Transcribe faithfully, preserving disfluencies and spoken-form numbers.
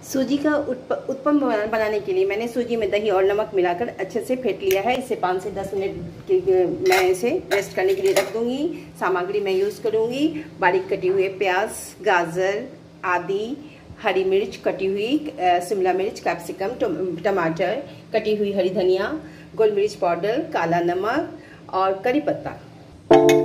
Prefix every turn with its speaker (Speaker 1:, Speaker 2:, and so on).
Speaker 1: सूजी का उत्पम बनाने के लिए मैंने सूजी में दही और नमक मिलाकर अच्छे से फेंट लिया है। इसे पाँच से दस मिनट के मैं इसे रेस्ट करने के लिए रख दूंगी। सामग्री मैं यूज़ करूंगी बारीक कटी हुए प्याज, गाजर, आदि, हरी मिर्च कटी हुई, शिमला मिर्च, कैप्सिकम, टमाटर, कटी हुई हरी धनिया, गोल मिर्च पाउडर, काला नमक और करी पत्ता।